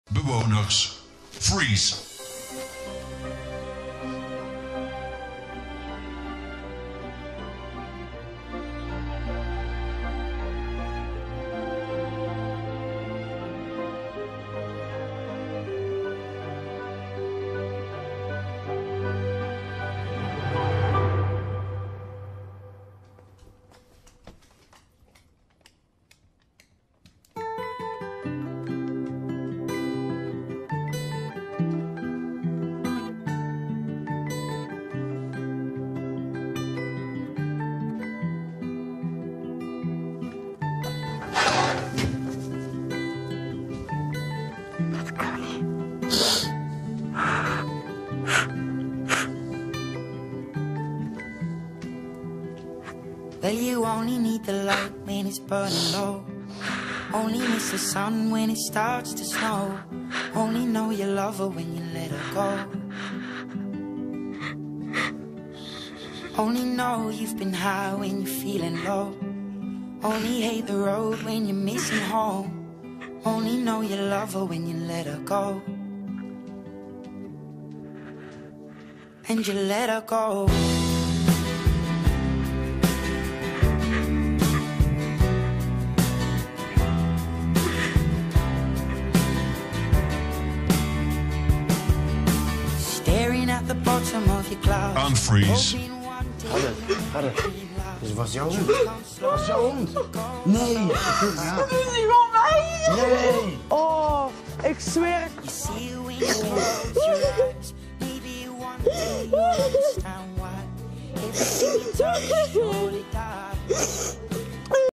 Bewoners, freeze. Well, you only need the light when it's burning low. Only miss the sun when it starts to snow. Only know you love her when you let her go. Only know you've been high when you're feeling low. Only hate the road when you're missing home. Only know you love her when you let her go. And you let her go. At the bottom of your cloud. Unfreeze. Harder. Dus was jouw hond? Was jouw hond? Nee. Ja. Dat is niet van mij. Nee. Oh, ik zweer.